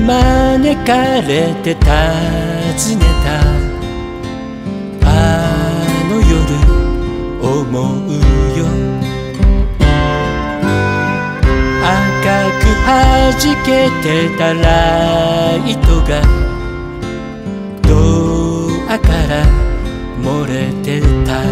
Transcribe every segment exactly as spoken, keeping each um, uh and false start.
に招かれて訪ねたあの夜思うよ。赤くはじけてたライトがドアから漏れてた。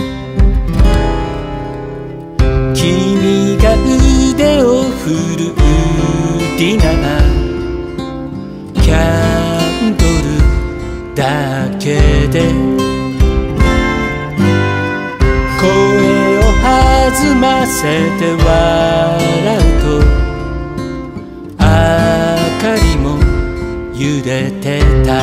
君が腕を振るディナーキャンドルだけで声を弾ませて笑うと明かりも揺れてた。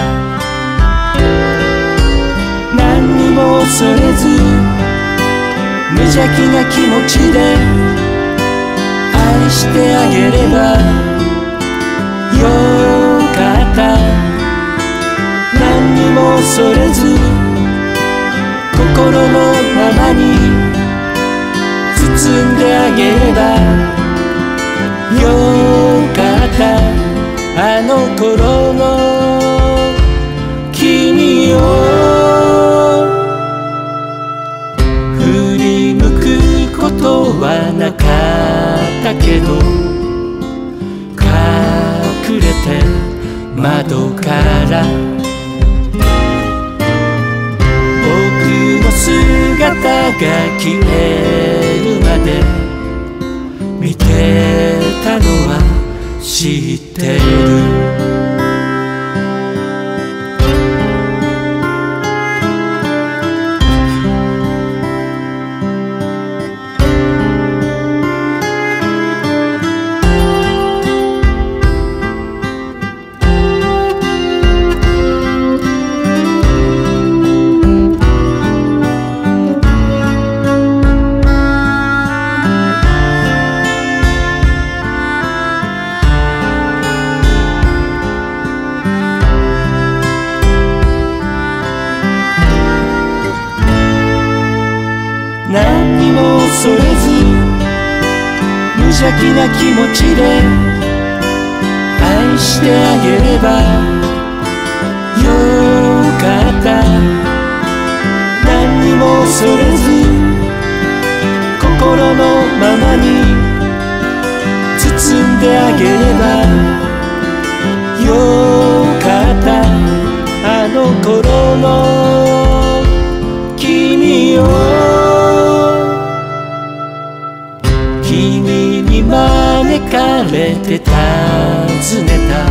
何にも恐れず無邪気な気持ちで愛してあげればよかった。何にも恐れず心のままに包んであげればよかった。あの頃の君を振り向くことはなかったけど隠れて窓から僕の姿が消えるまで見てたのは知ってる。何にも恐れず無邪気な気持ちで愛してあげればよかった。何にも恐れず心のままに包んであげればよかった。あの頃の君を君に招かれて訪ねた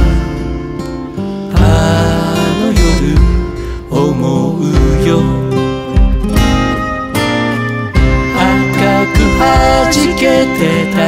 あの夜思うよ。赤くはじけてた